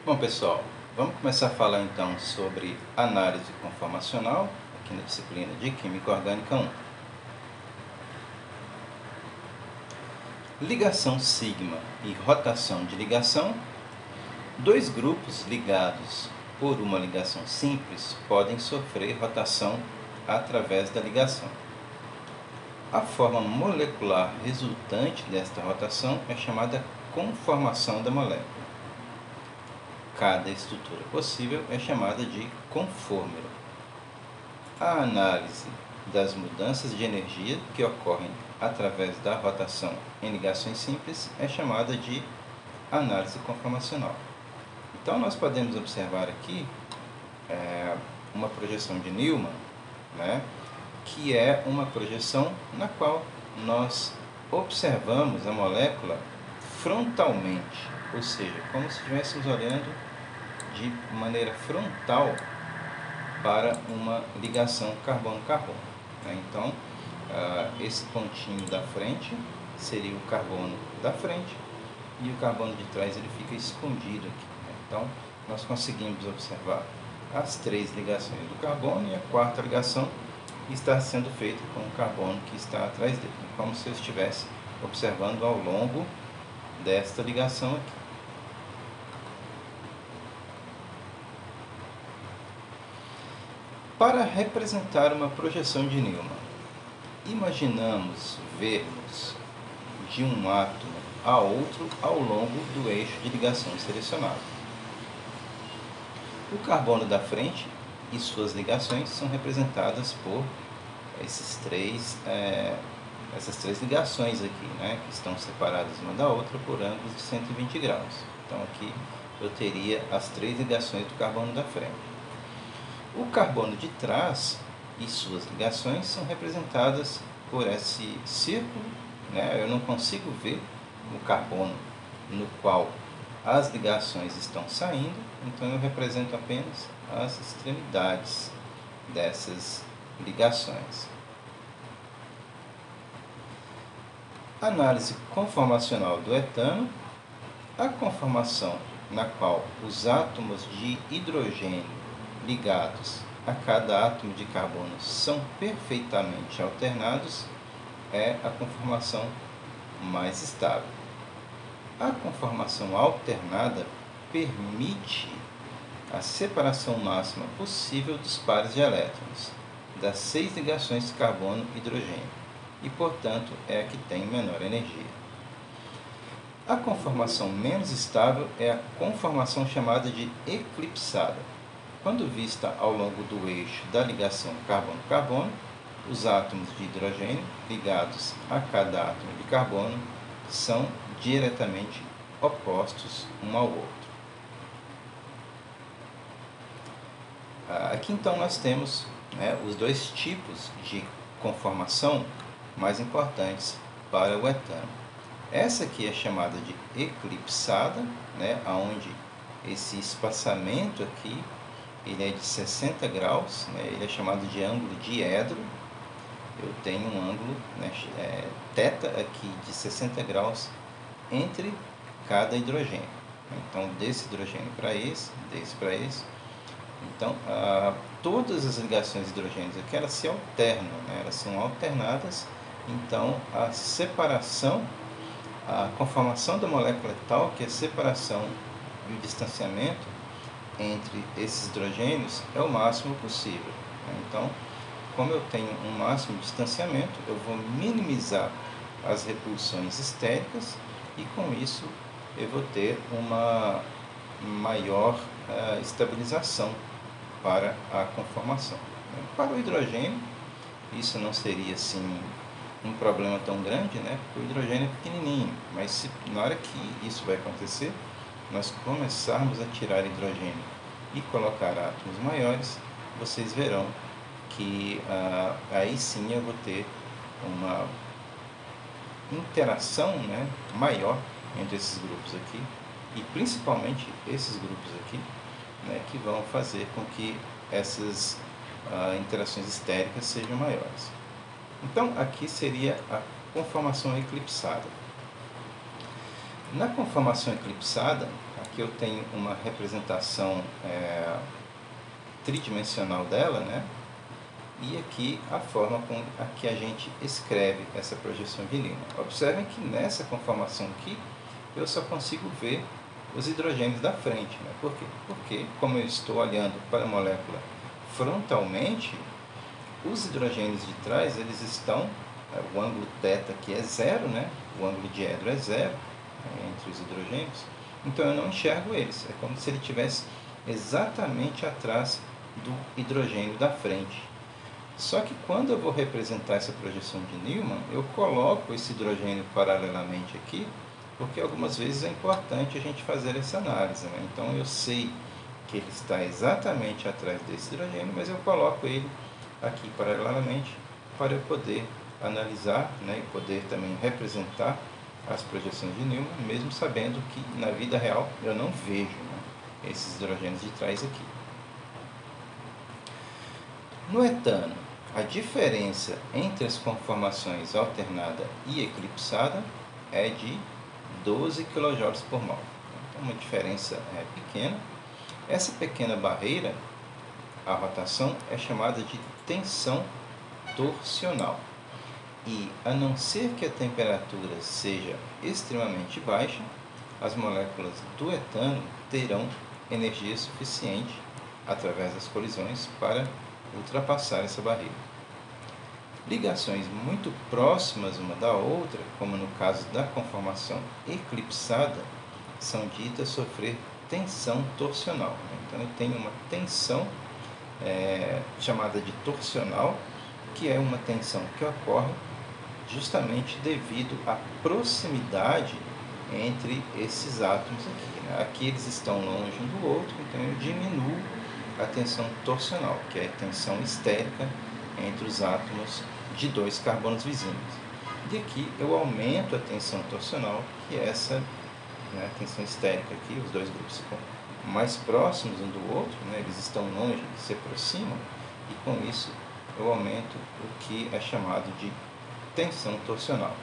Bom, pessoal, vamos começar a falar então sobre análise conformacional, aqui na disciplina de Química Orgânica 1. Ligação sigma e rotação de ligação. Dois grupos ligados por uma ligação simples podem sofrer rotação através da ligação. A forma molecular resultante desta rotação é chamada conformação da molécula. Cada estrutura possível é chamada de conformero. A análise das mudanças de energia que ocorrem através da rotação em ligações simples é chamada de análise conformacional. Então, nós podemos observar aqui uma projeção de Newman, que é uma projeção na qual nós observamos a molécula frontalmente, ou seja, como se estivéssemos olhando de maneira frontal para uma ligação carbono-carbono. Então, esse pontinho da frente seria o carbono da frente e o carbono de trás ele fica escondido aqui. Então, nós conseguimos observar as três ligações do carbono e a quarta ligação está sendo feita com o carbono que está atrás dele, como se eu estivesse observando ao longo desta ligação aqui. Para representar uma projeção de Newman, imaginamos vermos de um átomo a outro ao longo do eixo de ligação selecionado. O carbono da frente e suas ligações são representadas por essas três ligações aqui, que estão separadas uma da outra por ângulos de 120 graus. Então aqui eu teria as três ligações do carbono da frente. O carbono de trás e suas ligações são representadas por esse círculo. Eu não consigo ver o carbono no qual as ligações estão saindo, então eu represento apenas as extremidades dessas ligações. Análise conformacional do etano. A conformação na qual os átomos de hidrogênio ligados a cada átomo de carbono são perfeitamente alternados é a conformação mais estável. A conformação alternada permite a separação máxima possível dos pares de elétrons das 6 ligações de carbono e hidrogênio e, portanto, é a que tem menor energia. A conformação menos estável é a conformação chamada de eclipsada. Quando vista ao longo do eixo da ligação carbono-carbono, os átomos de hidrogênio ligados a cada átomo de carbono são diretamente opostos um ao outro. Aqui então nós temos os dois tipos de conformação mais importantes para o etano. Essa aqui é chamada de eclipsada, onde esse espaçamento aqui ele é de 60 graus, ele é chamado de ângulo diedro. Eu tenho um ângulo θ aqui de 60 graus entre cada hidrogênio. Então, desse hidrogênio para esse, desse para esse. Então, todas as ligações de hidrogênios aqui, elas se alternam, elas são alternadas. Então, a separação, a conformação da molécula é tal que a separação e o distanciamento entre esses hidrogênios é o máximo possível. Então, como eu tenho um máximo de distanciamento, eu vou minimizar as repulsões estéricas e com isso eu vou ter uma maior estabilização para a conformação. Para o hidrogênio, isso não seria assim um problema tão grande, porque o hidrogênio é pequenininho, mas na hora que isso vai acontecer, nós começarmos a tirar hidrogênio e colocar átomos maiores, vocês verão que aí sim eu vou ter uma interação maior entre esses grupos aqui, e principalmente esses grupos aqui, que vão fazer com que essas interações estéricas sejam maiores. Então, aqui seria a conformação eclipsada. Na conformação eclipsada, que eu tenho uma representação tridimensional dela, né? E aqui a forma com a que a gente escreve essa projeção de Newman. Observem que nessa conformação aqui eu só consigo ver os hidrogênios da frente, né? Por quê? Porque como eu estou olhando para a molécula frontalmente, os hidrogênios de trás, eles estão, o ângulo θ aqui é zero, né? O ângulo diedro é zero, né, entre os hidrogênios, então eu não enxergo eles. É como se ele estivesse exatamente atrás do hidrogênio da frente. Só que quando eu vou representar essa projeção de Newman, eu coloco esse hidrogênio paralelamente aqui, porque algumas vezes é importante a gente fazer essa análise, né? Então eu sei que ele está exatamente atrás desse hidrogênio, mas eu coloco ele aqui paralelamente para eu poder analisar, né, e poder também representar as projeções de Newman, mesmo sabendo que na vida real eu não vejo, né, esses hidrogênios de trás aqui. No etano, a diferença entre as conformações alternada e eclipsada é de 12 kJ por mol. Então, uma diferença pequena. Essa pequena barreira, a rotação, é chamada de tensão torsional. E, a não ser que a temperatura seja extremamente baixa, as moléculas do etano terão energia suficiente, através das colisões, para ultrapassar essa barreira. Ligações muito próximas uma da outra, como no caso da conformação eclipsada, são ditas sofrer tensão torsional. Então, eu tenho uma tensão chamada de torsional, que é uma tensão que ocorre justamente devido à proximidade entre esses átomos aqui, né? Aqui eles estão longe um do outro, então eu diminuo a tensão torsional, que é a tensão estérica entre os átomos de dois carbonos vizinhos. E aqui eu aumento a tensão torsional, que é essa, né, tensão estérica aqui, os dois grupos ficam mais próximos um do outro, né, eles estão longe, se aproximam, e com isso eu aumento o que é chamado de tensão torsional.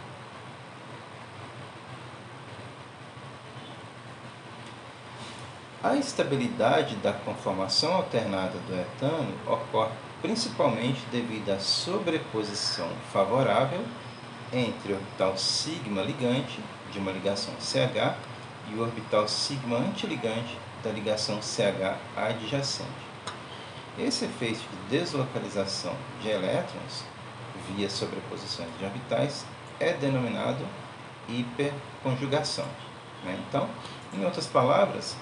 A estabilidade da conformação alternada do etano ocorre principalmente devido à sobreposição favorável entre o orbital sigma ligante de uma ligação CH e o orbital sigma antiligante da ligação CH adjacente. Esse efeito de deslocalização de elétrons via sobreposições de orbitais é denominado hiperconjugação, né? Então, em outras palavras,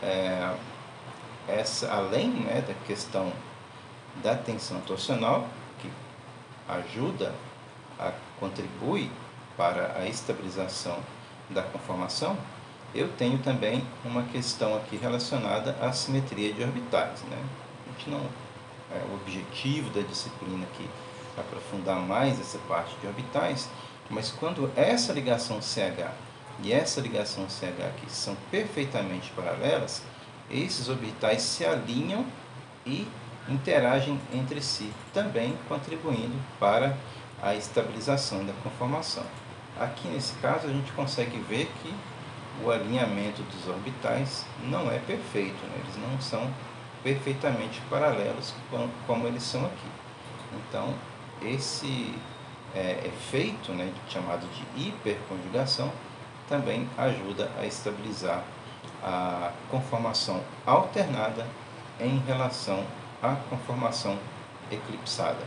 além, né, da questão da tensão torsional, que contribui para a estabilização da conformação, eu tenho também uma questão aqui relacionada à simetria de orbitais, né? A gente não é o objetivo da disciplina aqui aprofundar mais essa parte de orbitais, mas quando essa ligação CH e essa ligação CH aqui são perfeitamente paralelas, esses orbitais se alinham e interagem entre si, também contribuindo para a estabilização da conformação. Aqui nesse caso a gente consegue ver que o alinhamento dos orbitais não é perfeito, né? Eles não são perfeitamente paralelos como eles são aqui. Então, esse efeito, né, chamado de hiperconjugação, também ajuda a estabilizar a conformação alternada em relação à conformação eclipsada.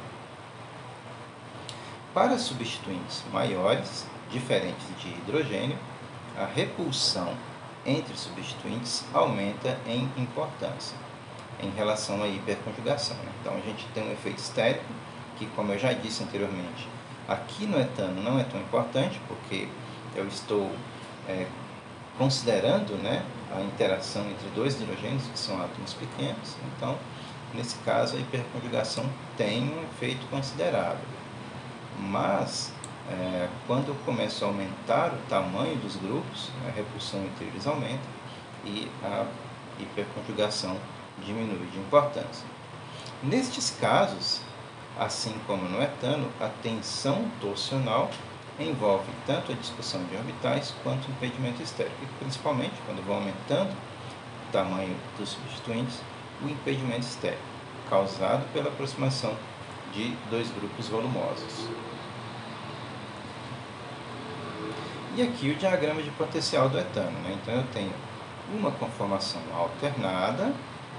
Para substituintes maiores, diferentes de hidrogênio, a repulsão entre substituintes aumenta em importância em relação à hiperconjugação, né? Então, a gente tem um efeito estérico, que, como eu já disse anteriormente, aqui no etano não é tão importante, porque eu estou considerando, né, a interação entre dois hidrogênios, que são átomos pequenos. Então, nesse caso, a hiperconjugação tem um efeito considerável. Mas, quando eu começo a aumentar o tamanho dos grupos, a repulsão entre eles aumenta e a hiperconjugação diminui de importância. Nestes casos, assim como no etano, a tensão torsional envolve tanto a discussão de orbitais quanto o impedimento estérico, e principalmente quando vão aumentando o tamanho dos substituintes, o impedimento estérico, causado pela aproximação de dois grupos volumosos. E aqui o diagrama de potencial do etano, né? Então eu tenho uma conformação alternada.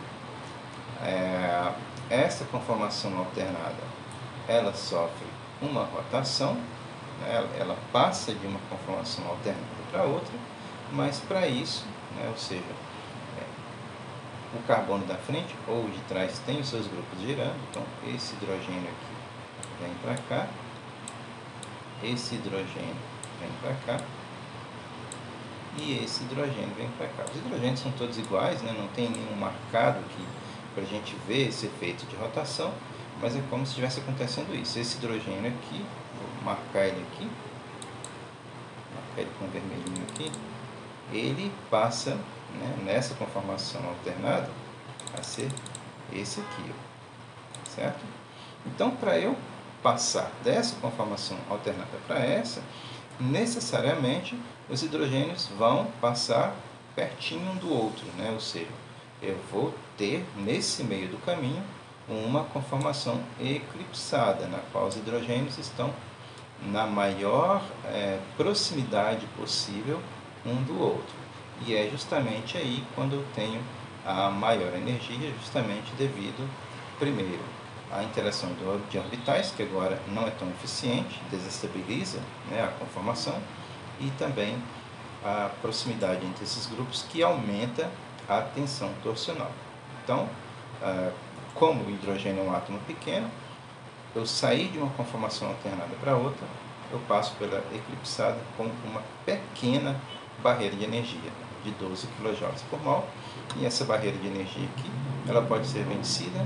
Essa conformação alternada, ela sofre uma rotação, né? Ela passa de uma conformação alternada para outra, mas para isso, né? Ou seja, o carbono da frente ou de trás tem os seus grupos girando, então esse hidrogênio aqui vem para cá, esse hidrogênio vem para cá, e esse hidrogênio vem para cá. Os hidrogênios são todos iguais, né? Não tem nenhum marcado aqui para a gente ver esse efeito de rotação, mas é como se estivesse acontecendo isso. Esse hidrogênio aqui, vou marcar ele aqui, marcar ele com vermelhinho aqui, ele passa, né, nessa conformação alternada a ser esse aqui, ó, certo? Então, para eu passar dessa conformação alternada para essa, necessariamente os hidrogênios vão passar pertinho um do outro, né? Ou seja, eu vou ter nesse meio do caminho uma conformação eclipsada, na qual os hidrogênios estão na maior proximidade possível um do outro. E é justamente aí quando eu tenho a maior energia, justamente devido, primeiro, à interação de orbitais, que agora não é tão eficiente, desestabiliza, né, a conformação, e também a proximidade entre esses grupos, que aumenta a tensão torsional. Então, como o hidrogênio é um átomo pequeno, eu sair de uma conformação alternada para outra, eu passo pela eclipsada com uma pequena barreira de energia de 12 kJ por mol, e essa barreira de energia aqui, ela pode ser vencida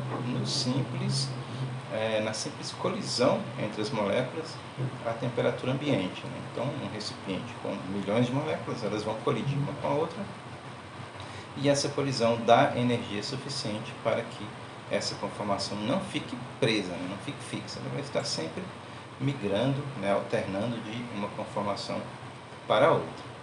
na simples colisão entre as moléculas à temperatura ambiente, né? Então, um recipiente com milhões de moléculas, elas vão colidir uma com a outra, e essa colisão dá energia suficiente para que essa conformação não fique presa, né? Não fique fixa, ela vai estar sempre migrando, né? Alternando de uma conformação para a outra.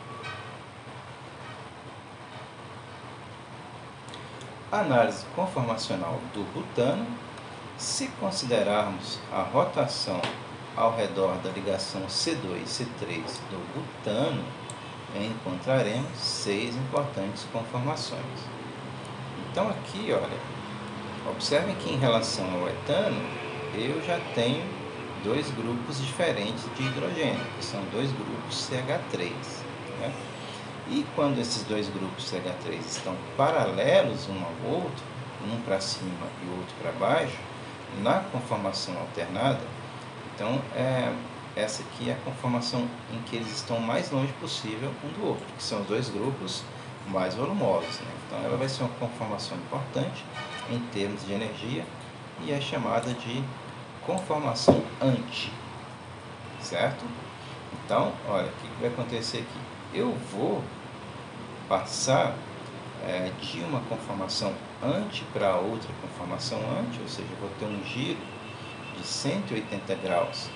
Análise conformacional do butano. Se considerarmos a rotação ao redor da ligação C2 e C3 do butano, encontraremos 6 importantes conformações. Então aqui, olha, observem que em relação ao etano, eu já tenho dois grupos diferentes de hidrogênio, que são dois grupos CH3, né? E quando esses dois grupos CH3 estão paralelos um ao outro, um para cima e o outro para baixo, na conformação alternada, então essa aqui é a conformação em que eles estão mais longe possível um do outro, que são os dois grupos mais volumosos, né? Então ela vai ser uma conformação importante em termos de energia e é chamada de conformação anti, certo? Então, olha, o que vai acontecer aqui? Eu vou passar de uma conformação anti para outra conformação anti, ou seja, eu vou ter um giro de 180 graus.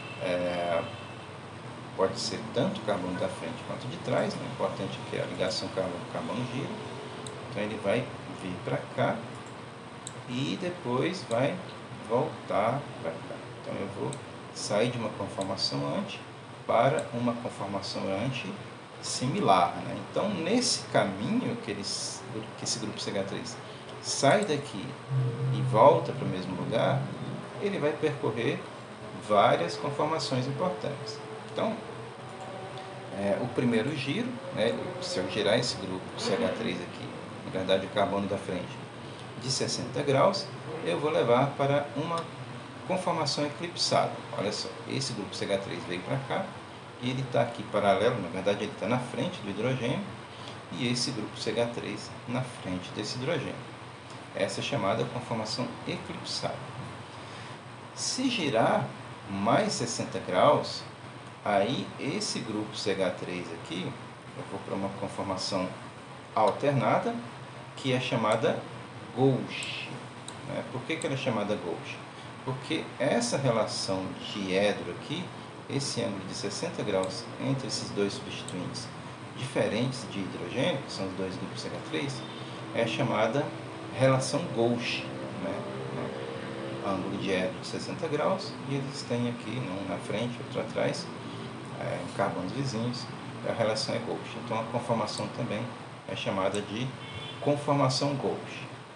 Pode ser tanto o carbono da frente quanto de trás, né? O importante é que a ligação carbono-carbono gira. Então ele vai vir para cá e depois vai voltar para cá. Então eu vou sair de uma conformação anti para uma conformação anti similar, né? Então nesse caminho que esse grupo CH3 sai daqui e volta para o mesmo lugar, ele vai percorrer várias conformações importantes. Então, o primeiro giro, né, se eu girar esse grupo CH3 aqui, na verdade o carbono da frente, de 60 graus, eu vou levar para uma conformação eclipsada. Olha só, esse grupo CH3 veio para cá, e ele está aqui paralelo, na verdade ele está na frente do hidrogênio, e esse grupo CH3 na frente desse hidrogênio. Essa é chamada conformação eclipsada. Se girar mais 60 graus, aí esse grupo CH3 aqui, eu vou para uma conformação alternada, que é chamada gauche, né? Por que ela é chamada gauche? Porque essa relação diedro aqui, esse ângulo de 60 graus entre esses dois substituintes diferentes de hidrogênio, que são os dois grupos CH3, é chamada relação Gauss, né? Ângulo de Hélio de 60 graus, e eles têm aqui, um na frente, outro atrás, em carbonos vizinhos, a relação é Gauss. Então a conformação também é chamada de conformação Gauss.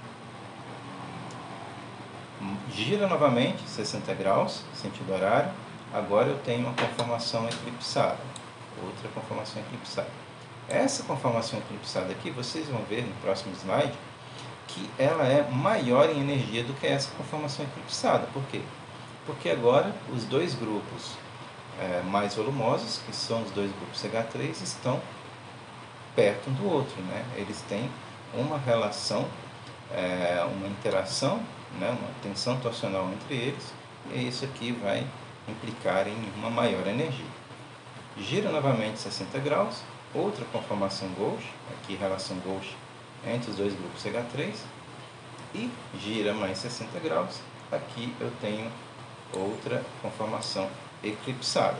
Gira novamente 60 graus, sentido horário. Agora eu tenho uma conformação eclipsada, outra conformação eclipsada. Essa conformação eclipsada aqui, vocês vão ver no próximo slide, que ela é maior em energia do que essa conformação eclipsada. Por quê? Porque agora os dois grupos mais volumosos, que são os dois grupos CH3, estão perto um do outro, né? Eles têm uma relação, uma interação, né? Uma tensão torsional entre eles, e isso aqui vai implicar em uma maior energia. Gira novamente 60 graus, outra conformação Gauss, aqui relação Gauss entre os dois grupos CH3, e gira mais 60 graus, aqui eu tenho outra conformação eclipsada.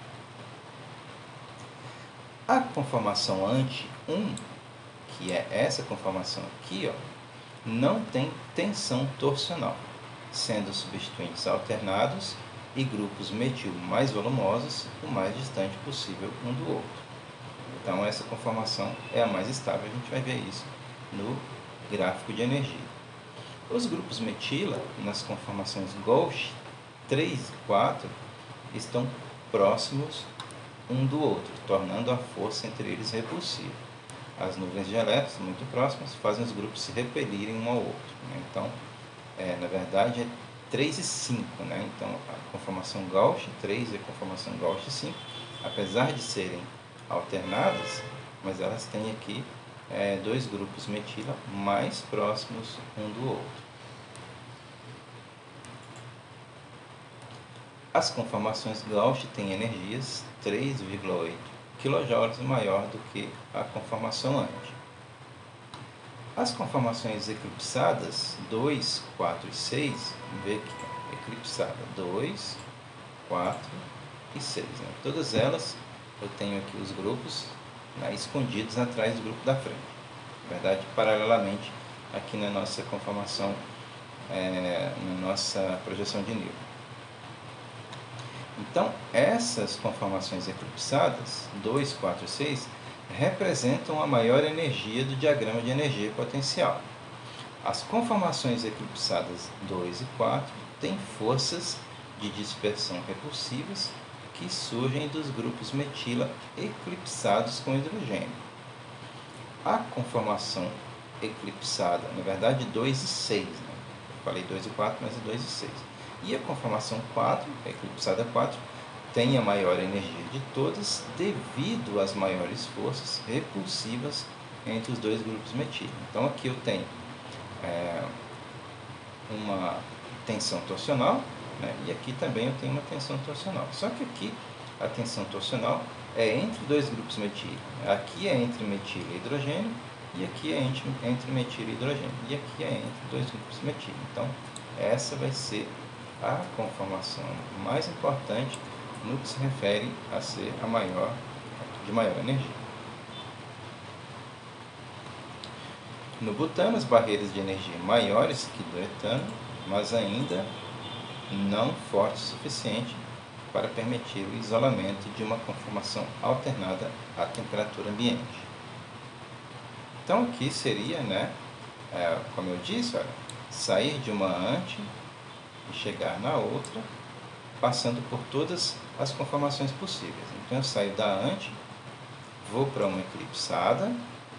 A conformação anti-1, que é essa conformação aqui, ó, não tem tensão torsional, sendo substituintes alternados e grupos metil mais volumosos o mais distante possível um do outro. Então essa conformação é a mais estável, a gente vai ver isso no gráfico de energia. Os grupos metila, nas conformações Gauss 3 e 4, estão próximos um do outro, tornando a força entre eles repulsiva. As nuvens de elétrons, muito próximas, fazem os grupos se repelirem um ao outro, né? Então, na verdade, é 3 e 5, né? Então, a conformação Gauss 3 e a conformação Gauss 5, apesar de serem alternadas, mas elas têm aqui dois grupos metila mais próximos um do outro. As conformações Gauss têm energias 3,8 kJ maior do que a conformação anti. As conformações eclipsadas 2, 4 e 6, vamos ver aqui, eclipsada 2, 4 e 6. Né? Todas elas eu tenho aqui os grupos, né, escondidos atrás do grupo da frente. Na verdade, paralelamente aqui na nossa conformação, na nossa projeção de nível. Então, essas conformações eclipsadas, 2, 4 e 6, representam a maior energia do diagrama de energia potencial. As conformações eclipsadas 2 e 4 têm forças de dispersão repulsivas que surgem dos grupos metila eclipsados com hidrogênio. A conformação eclipsada, na verdade 2 e 6, né? Eu falei 2 e 4, mas é 2 e 6. E a conformação 4, a eclipsada 4, tem a maior energia de todas devido às maiores forças repulsivas entre os dois grupos metila. Então aqui eu tenho uma tensão torsional, né? E aqui também eu tenho uma tensão torsional. Só que aqui a tensão torsional é entre dois grupos metila. Aqui é entre metila e hidrogênio, e aqui é entre metila e hidrogênio. E aqui é entre dois grupos metila. Então essa vai ser a conformação mais importante no que se refere a ser a de maior energia. No butano, as barreiras de energia maiores que do etano, mas ainda não fortes o suficiente para permitir o isolamento de uma conformação alternada à temperatura ambiente. Então aqui seria, né, como eu disse, olha, sair de uma anti e chegar na outra, passando por todas as conformações possíveis. Então eu saio da anti, vou para uma eclipsada,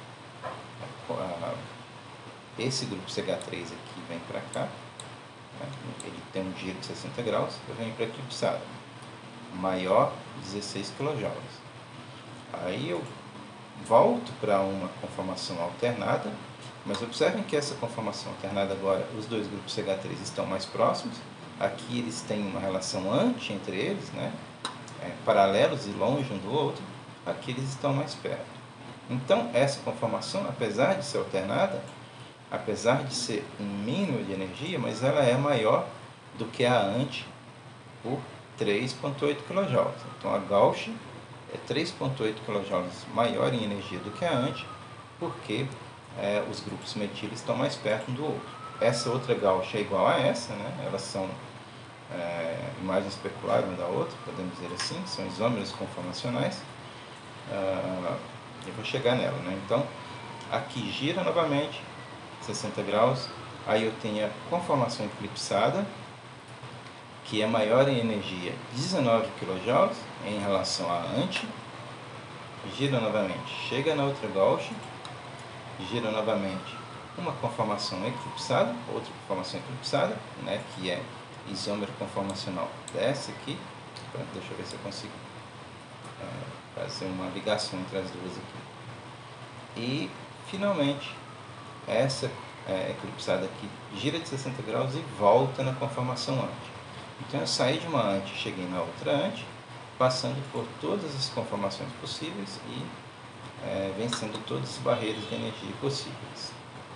esse grupo CH3 aqui vem para cá, né? Ele tem um giro de 60 graus, eu venho para a eclipsada, maior 16 kJ. Aí eu volto para uma conformação alternada, mas observem que essa conformação alternada agora, os dois grupos CH3 estão mais próximos. Aqui eles têm uma relação anti entre eles, né? Paralelos e longe um do outro. Aqui eles estão mais perto. Então, essa conformação, apesar de ser alternada, apesar de ser um mínimo de energia, mas ela é maior do que a anti por 3,8 kJ. Então a Gauss é 3,8 kJ maior em energia do que a anti, porque os grupos metil estão mais perto um do outro. Essa outra Gauss é igual a essa, né? Elas são imagens especulares uma da outra, podemos dizer assim, são isômeros conformacionais. Eu vou chegar nela, né? Então, aqui gira novamente 60 graus, aí eu tenho a conformação eclipsada, que é maior em energia 19 kJ em relação à anti, gira novamente, chega na outra Gauss, gira novamente uma conformação eclipsada, outra conformação eclipsada, né, que é isômero conformacional dessa aqui. Deixa eu ver se eu consigo fazer uma ligação entre as duas aqui. E, finalmente, essa eclipsada aqui gira de 60 graus e volta na conformação anti. Então, eu saí de uma anti, cheguei na outra anti, passando por todas as conformações possíveis e vencendo todas as barreiras de energia possíveis.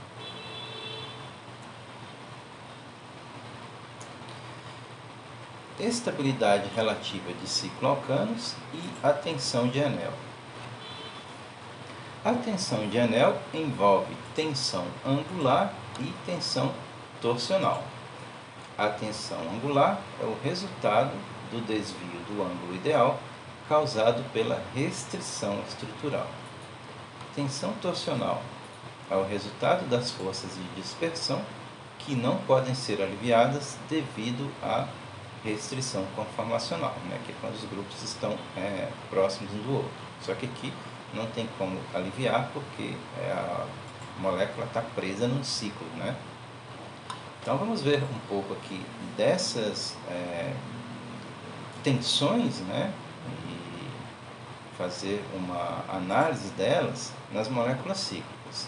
Estabilidade relativa de ciclo-alcanos e a tensão de anel. A tensão de anel envolve tensão angular e tensão torsional. A tensão angular é o resultado do desvio do ângulo ideal causado pela restrição estrutural. Tensão torsional é o resultado das forças de dispersão que não podem ser aliviadas devido à restrição conformacional, né, que é quando os grupos estão próximos um do outro. Só que aqui não tem como aliviar porque a molécula está presa num ciclo, né? Então vamos ver um pouco aqui dessas tensões, né, e fazer uma análise delas nas moléculas cíclicas.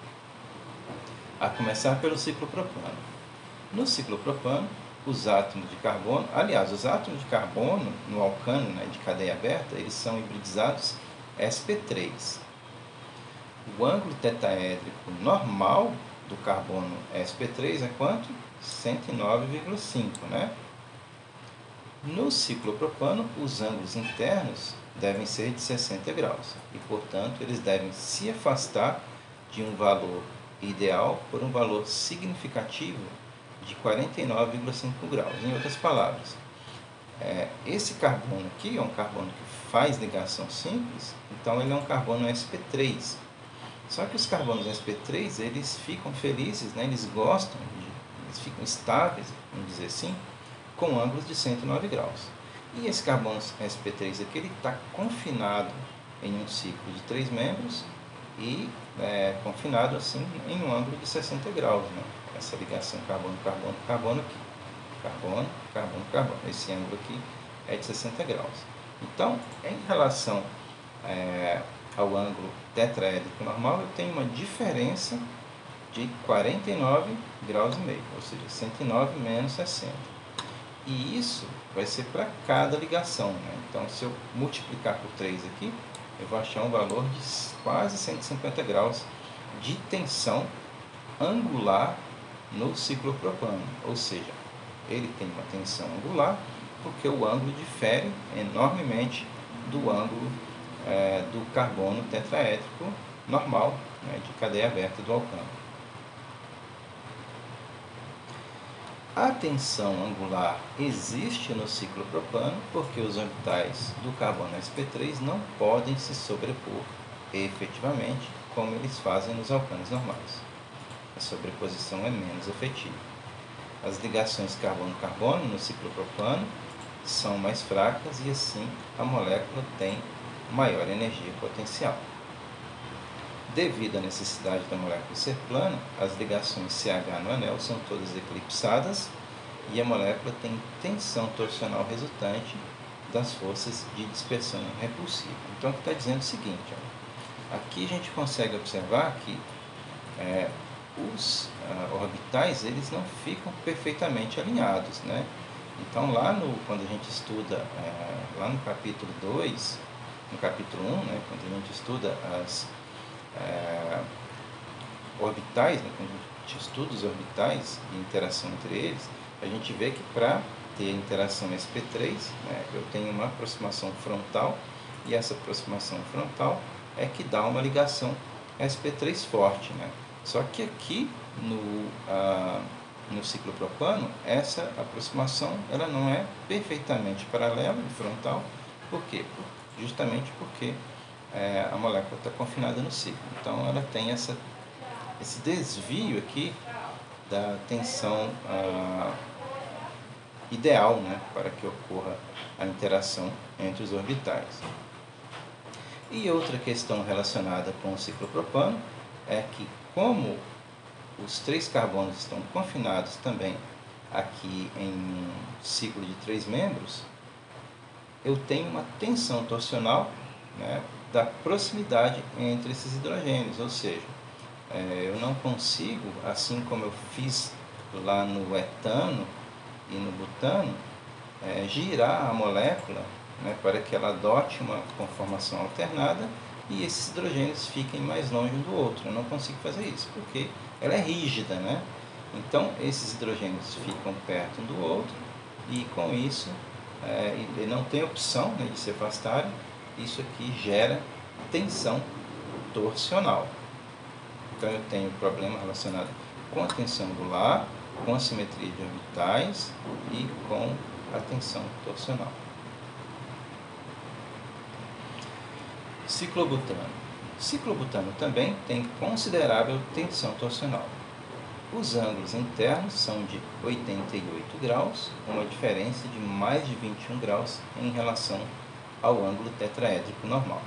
A começar pelo ciclopropano. No ciclopropano, os átomos de carbono, aliás, os átomos de carbono no alcano, né, de cadeia aberta, eles são hibridizados sp3. O ângulo tetaédrico normal do carbono sp3 é quanto? 109,5, né? No ciclopropano, os ângulos internos devem ser de 60 graus e, portanto, eles devem se afastar de um valor ideal por um valor significativo de 49,5 graus. Em outras palavras, esse carbono aqui é um carbono que faz ligação simples, então ele é um carbono sp3. Só que os carbonos sp3, eles ficam felizes, né? Eles gostam, eles ficam estáveis, vamos dizer assim, com ângulos de 109 graus. E esse carbono sp3 aqui, ele está confinado em um ciclo de 3 membros e confinado assim em um ângulo de 60 graus, né? Essa ligação carbono-carbono-carbono aqui. Carbono, carbono, carbono. Esse ângulo aqui é de 60 graus. Então, em relação ao ângulo tetraédrico normal, eu tenho uma diferença de 49 graus e meio, ou seja, 109 menos 60. E isso vai ser para cada ligação, né? Então, se eu multiplicar por 3 aqui, eu vou achar um valor de quase 150 graus de tensão angular no ciclopropano, ou seja, ele tem uma tensão angular porque o ângulo difere enormemente do ângulo do carbono tetraédrico normal, né, de cadeia aberta do alcano. A tensão angular existe no ciclopropano porque os orbitais do carbono sp3 não podem se sobrepor efetivamente como eles fazem nos alcanos normais. A sobreposição é menos efetiva. As ligações carbono-carbono no ciclopropano são mais fracas e assim a molécula tem maior energia potencial. Devido à necessidade da molécula ser plana, as ligações CH no anel são todas eclipsadas e a molécula tem tensão torsional resultante das forças de dispersão repulsiva. Então, está dizendo o seguinte, ó, aqui a gente consegue observar que os orbitais eles não ficam perfeitamente alinhados, né? Então, quando a gente estuda, lá no capítulo 2, no capítulo 1, né, quando a gente estuda as orbitais, né, quando a gente estuda os orbitais e a interação entre eles, a gente vê que para ter a interação sp3, né? Eu tenho uma aproximação frontal, e essa aproximação frontal é que dá uma ligação sp3 forte, né? Só que aqui no ciclopropano, essa aproximação ela não é perfeitamente paralela e frontal. Por quê? Justamente porque a molécula está confinada no ciclo. Então ela tem esse desvio aqui da tensão ideal, né, para que ocorra a interação entre os orbitais. E outra questão relacionada com o ciclopropano é que, como os 3 carbonos estão confinados também aqui em um ciclo de 3 membros, eu tenho uma tensão torsional, né, da proximidade entre esses hidrogênios, ou seja, eu não consigo, assim como eu fiz lá no etano e no butano, girar a molécula, né, para que ela adote uma conformação alternada e esses hidrogênios fiquem mais longe um do outro. Eu não consigo fazer isso, porque ela é rígida, né? Então, esses hidrogênios ficam perto um do outro e, com isso, ele não tem opção, né, de se afastarem. Isso aqui gera tensão torsional. Então, eu tenho problema relacionado com a tensão angular, com a simetria de orbitais e com a tensão torsional. Ciclobutano. Ciclobutano também tem considerável tensão torsional. Os ângulos internos são de 88 graus, uma diferença de mais de 21 graus em relação ao ângulo tetraédrico normal.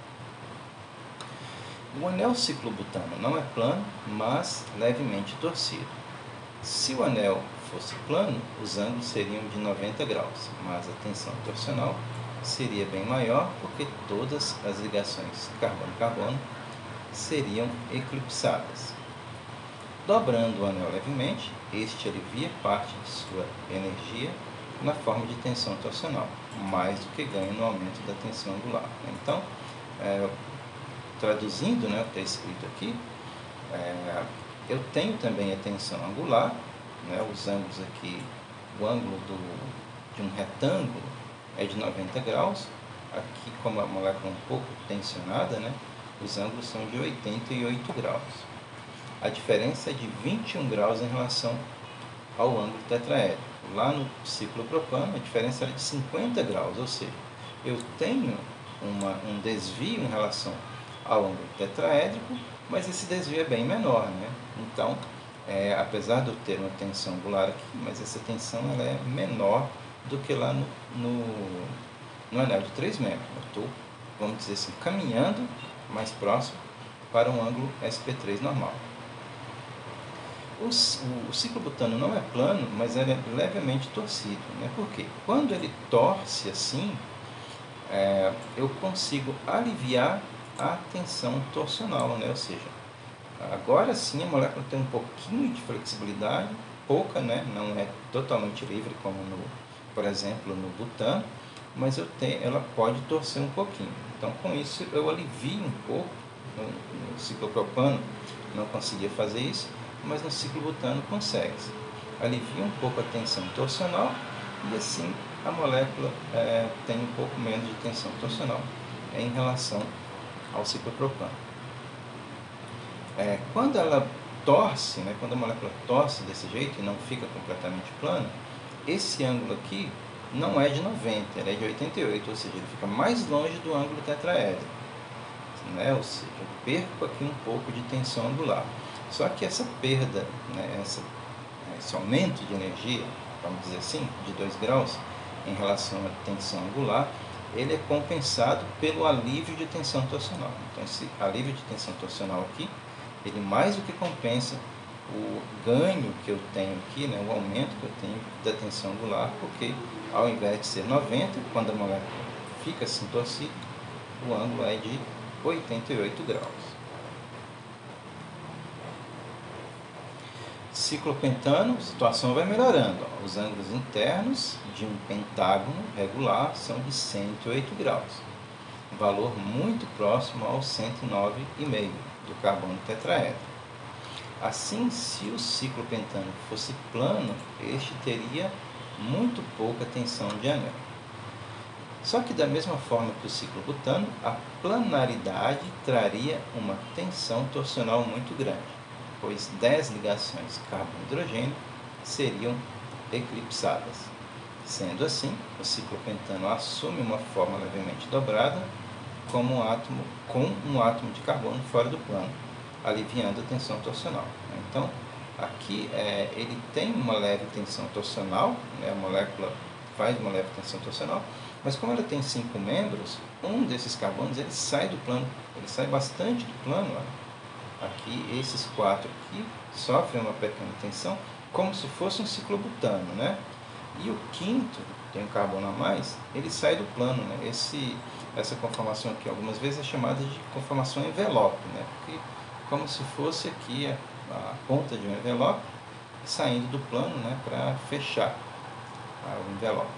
O anel ciclobutano não é plano, mas levemente torcido. Se o anel fosse plano, os ângulos seriam de 90 graus, mas a tensão torsional seria bem maior, porque todas as ligações carbono-carbono seriam eclipsadas. Dobrando o anel levemente, este alivia parte de sua energia na forma de tensão torsional, mais do que ganha no aumento da tensão angular. Então, traduzindo, né, o que está escrito aqui, eu tenho também a tensão angular, né, os ângulos aqui, o ângulo de um retângulo é de 90 graus, aqui como a molécula é um pouco tensionada, né, os ângulos são de 88 graus. A diferença é de 21 graus em relação ao ângulo tetraédrico. Lá no ciclopropano, a diferença era de 50 graus, ou seja, eu tenho um desvio em relação ao ângulo tetraédrico, mas esse desvio é bem menor, né? Então, apesar de eu ter uma tensão angular aqui, mas essa tensão ela é menor do que lá no anel de 3 membros. Eu estou, vamos dizer assim, caminhando mais próximo para um ângulo sp3 normal. O ciclobutano não é plano, mas ele é levemente torcido, né? Por quê? Quando ele torce assim, eu consigo aliviar a tensão torsional, né? Ou seja, agora sim a molécula tem um pouquinho de flexibilidade, pouca, né? Não é totalmente livre como por exemplo, no butano, mas ela pode torcer um pouquinho. Então, com isso, eu alivio um pouco. No ciclopropano não conseguia fazer isso, mas no ciclobutano consegue. Alivia um pouco a tensão torsional e assim a molécula tem um pouco menos de tensão torsional em relação ao ciclopropano. Quando ela torce, né, quando a molécula torce desse jeito e não fica completamente plana, esse ângulo aqui não é de 90, ele é de 88, ou seja, ele fica mais longe do ângulo tetraédrico, né? Ou seja, eu perco aqui um pouco de tensão angular. Só que essa perda, né, esse aumento de energia, vamos dizer assim, de 2 graus em relação à tensão angular, ele é compensado pelo alívio de tensão torsional. Então, esse alívio de tensão torsional aqui, ele mais do que compensa o ganho que eu tenho aqui, né, o aumento que eu tenho da tensão angular, porque ao invés de ser 90, quando a molécula fica assim torcida, o ângulo é de 88 graus. Ciclopentano, a situação vai melhorando. Os ângulos internos de um pentágono regular são de 108 graus, um valor muito próximo ao 109,5 do carbono tetraédrico. Assim, se o ciclopentano fosse plano, este teria muito pouca tensão de anel. Só que da mesma forma que o ciclo butano, a planaridade traria uma tensão torsional muito grande, pois 10 ligações carbono-hidrogênio seriam eclipsadas. Sendo assim, o ciclo pentano assume uma forma levemente dobrada com um átomo de carbono fora do plano, aliviando a tensão torsional. Então, aqui ele tem uma leve tensão torsional, né? A molécula faz uma leve tensão torsional, mas como ela tem 5 membros, um desses carbonos ele sai do plano, ele sai bastante do plano. Olha. Aqui, esses 4 aqui sofrem uma pequena tensão, como se fosse um ciclobutano, né? E o quinto, tem um carbono a mais, ele sai do plano, né? Essa conformação aqui, algumas vezes é chamada de conformação envelope, né? Porque como se fosse aqui a ponta de um envelope saindo do plano, né? Para fechar o envelope.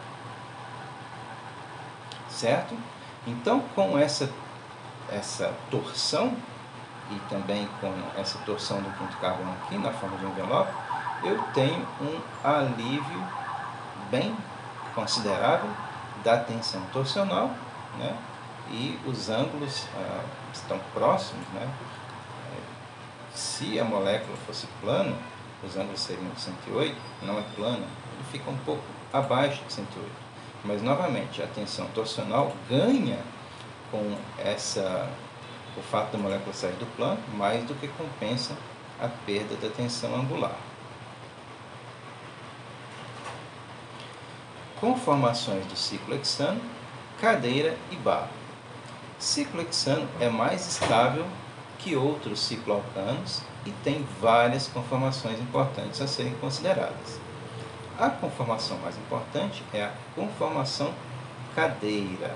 Certo? Então, com essa torção, e também com essa torção do quinto carbono aqui, na forma de envelope, eu tenho um alívio bem considerável da tensão torsional, né? E os ângulos estão próximos, né? Se a molécula fosse plana, os ângulos seriam de 108, não é plana, ele fica um pouco abaixo de 108. Mas, novamente, a tensão torsional ganha com o fato da molécula sair do plano, mais do que compensa a perda da tensão angular. Conformações do ciclo hexano, cadeira e barro. Ciclo hexano é mais estável que outros cicloalcanos e tem várias conformações importantes a serem consideradas. A conformação mais importante é a conformação cadeira.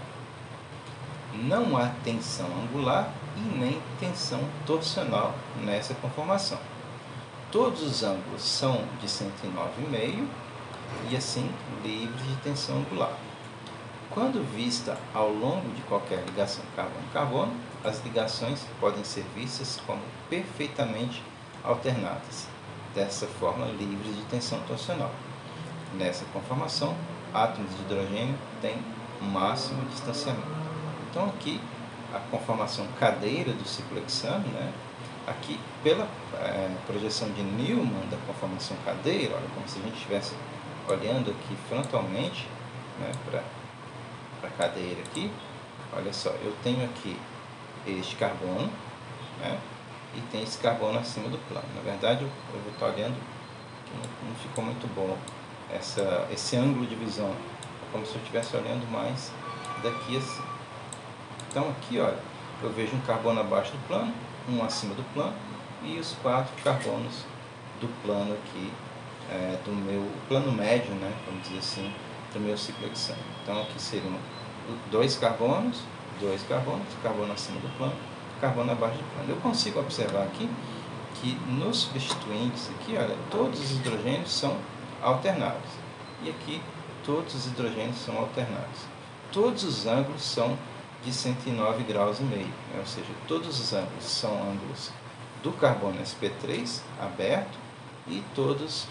Não há tensão angular e nem tensão torsional nessa conformação. Todos os ângulos são de 109,5 e assim livres de tensão angular. Quando vista ao longo de qualquer ligação carbono-carbono, as ligações podem ser vistas como perfeitamente alternadas, dessa forma livres de tensão torsional. Nessa conformação, átomos de hidrogênio têm um máximo distanciamento. Então aqui, a conformação cadeira do ciclo hexano, né? Aqui, pela projeção de Newman da conformação cadeira, olha, como se a gente estivesse olhando aqui frontalmente, né, para a cadeira aqui, olha só, eu tenho aqui este carbono, né, e tem esse carbono acima do plano. Na verdade, eu vou estar olhando que não ficou muito bom esse ângulo de visão, é como se eu estivesse olhando mais daqui assim. Então aqui, olha, eu vejo um carbono abaixo do plano, um acima do plano, e os 4 carbonos do plano aqui, do meu plano médio, né, vamos dizer assim, do meu ciclo hexano. Então aqui seriam 2 carbonos, carbono acima do plano, carbono abaixo do plano. Eu consigo observar aqui que nos substituintes aqui, olha, todos os hidrogênios são alternados. E aqui todos os hidrogênios são alternados. Todos os ângulos são de 109,5 graus, né? Ou seja, todos os ângulos são ângulos do carbono sp3 aberto e todas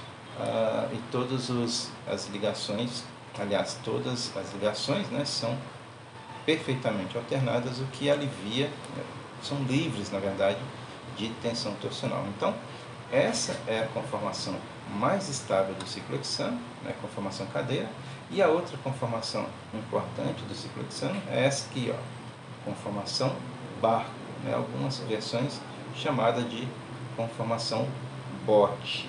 as ligações, aliás, todas as ligações, né, são perfeitamente alternadas, o que alivia, são livres, na verdade, de tensão torsional. Então, essa é a conformação mais estável do ciclo hexano, né, conformação cadeira, e a outra conformação importante do ciclo hexano é essa aqui, ó, conformação barco, né, algumas versões chamada de conformação bote.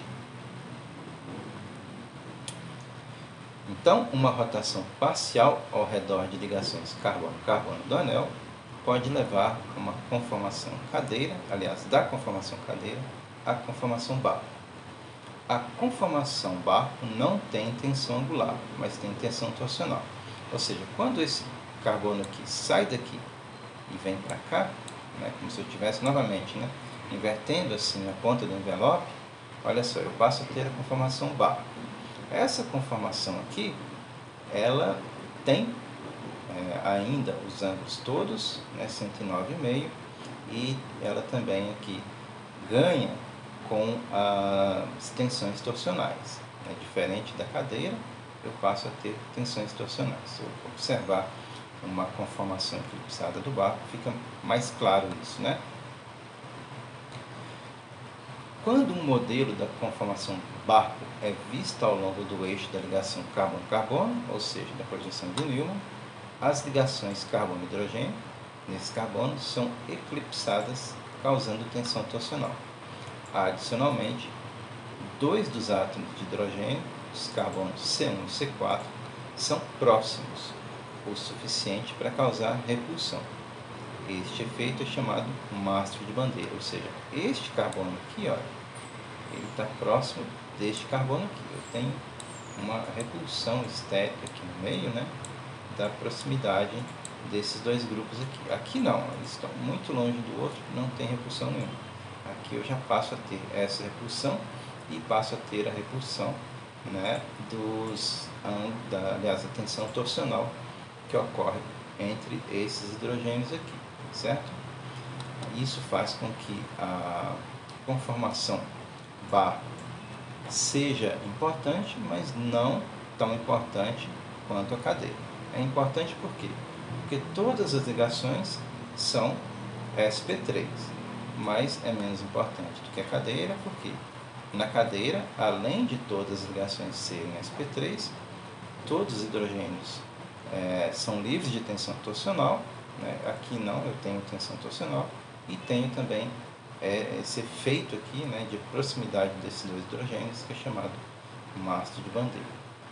Então, uma rotação parcial ao redor de ligações carbono-carbono do anel pode levar a uma conformação cadeira, aliás, da conformação cadeira à conformação barco. A conformação barco não tem tensão angular, mas tem tensão torsional. Ou seja, quando esse carbono aqui sai daqui e vem para cá, né, como se eu estivesse novamente, né, invertendo assim a ponta do envelope, olha só, eu passo a ter a conformação barco. Essa conformação aqui, ela tem ainda os ângulos todos, né, 109,5, e ela também aqui ganha com as tensões torsionais. É diferente da cadeira, eu passo a ter tensões torsionais. Se eu observar uma conformação eclipsada do barco, fica mais claro isso, né? Quando um modelo da conformação barco é visto ao longo do eixo da ligação carbono-carbono, ou seja, da projeção de Newman, as ligações carbono-hidrogênio, nesses carbonos, são eclipsadas, causando tensão torsional. Adicionalmente, dois dos átomos de hidrogênio, os carbonos C1 e C4, são próximos o suficiente para causar repulsão. Este efeito é chamado mastro de bandeira, ou seja, este carbono aqui, olha, ele está próximo deste carbono aqui. Eu tenho uma repulsão estética aqui no meio, né, da proximidade desses dois grupos aqui. Aqui não, eles estão muito longe do outro, não tem repulsão nenhuma. Aqui eu já passo a ter essa repulsão e passo a ter a repulsão, né, aliás, a tensão torsional que ocorre entre esses hidrogênios aqui, certo? Isso faz com que a conformação barco seja importante, mas não tão importante quanto a cadeira. É importante por quê? Porque todas as ligações são sp3, mas é menos importante do que a cadeira, porque na cadeira, além de todas as ligações serem sp3, todos os hidrogênios são livres de tensão torsional, né? Aqui não, eu tenho tensão torsional e tenho também esse efeito aqui, né, de proximidade desses dois hidrogênios, que é chamado mastro de bandeira.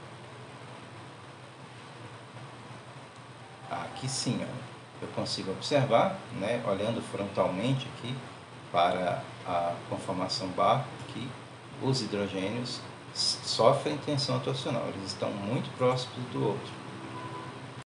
Aqui sim, ó, eu consigo observar, né, olhando frontalmente aqui para a conformação barco, que os hidrogênios sofrem tensão torsional, eles estão muito próximos do outro.